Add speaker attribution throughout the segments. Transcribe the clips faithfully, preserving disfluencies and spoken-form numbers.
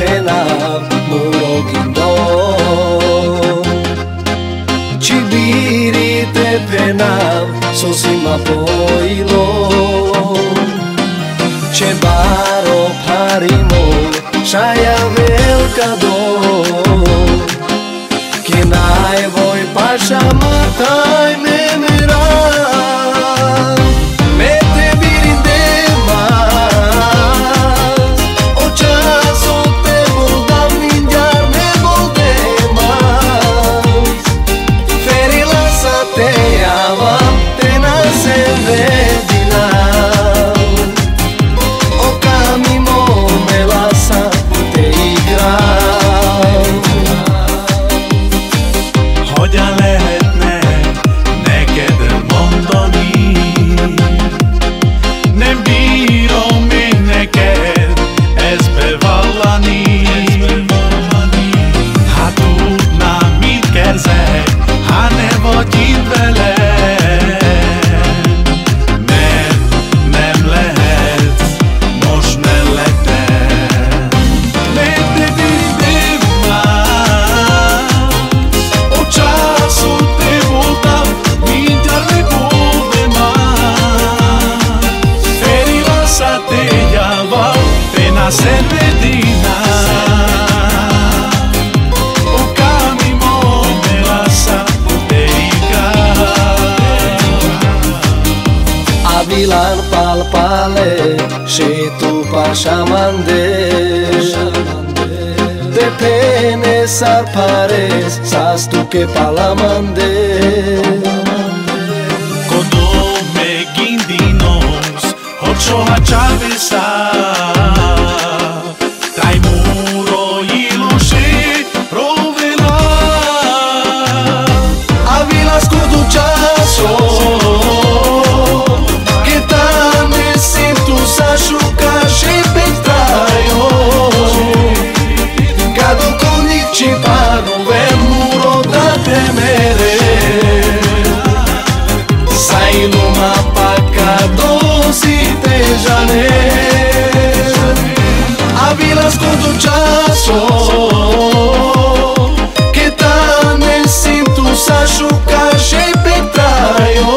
Speaker 1: penav murogindo Cibiri te penav sosima poilo Ce baro parimo šaja velka do Kinaj voj paša mataj me mera Me te birin demas O časo te voldam minjar me voldemas Ferila sa te javam te nase vedinam O camino me lasa te igram
Speaker 2: Hogyan lehetne neked mondani Nem bírom én neked ezt bevallani Ha tudnám, mit kerzek, ha ne vagy itt velem Mert nem lehetsz most mellettem Mert te virdem már O času te voldam, mindjárt megbudem már Ferila sa te javam, te nasem vedina O camino me lasa te igram
Speaker 1: Avilan palpale și tu pașamande De pene s-ar pares Sas tu che palamande
Speaker 2: Kome gindinos, hoď soha čavesa Taj muro iluši provela
Speaker 1: Avilas cu časo Che tane sintu sa šukaše petrajo Cado con il cipano vel muro da temere Sai luma pacado si te jane Avilas cu časo Che tane sintu sa šukaše petrajo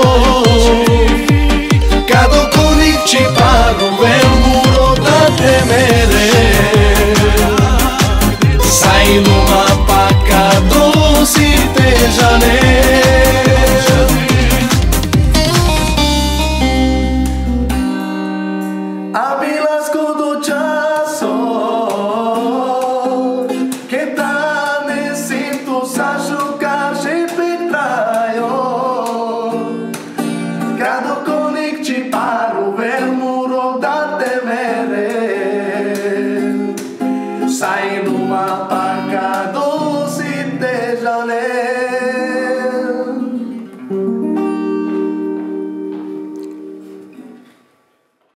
Speaker 1: Cado con il cipano vel muro da temere Sai luma pacado si te jane Avilas cu časo Che tane sintu sa šukaše petrajo Cado con il cipano vel muro da temere Sai